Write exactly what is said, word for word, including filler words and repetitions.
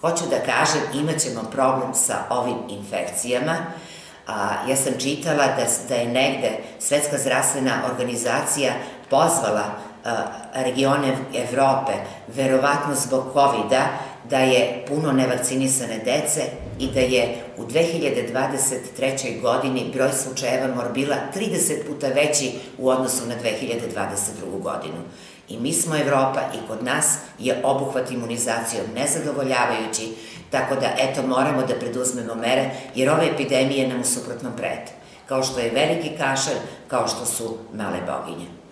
Hoću da kažem, imat ćemo problem sa ovim infekcijama. Ja sam čitala da je negde Svetska zdravstvena organizacija pozvala regione Evrope, verovatno zbog kovida, da je puno nevakcinisane dece i da je u dve hiljade dvadeset trećoj godini broj slučajeva morbila trideset puta veći u odnosu na dve hiljade dvadeset drugu godinu. I mi smo Evropa i kod nas je obuhvat imunizacijom nezadovoljavajući, tako da, eto, moramo da preduzmemo mere, jer ove epidemije nam u suprotnom prete, kao što je veliki kašalj, kao što su male boginje.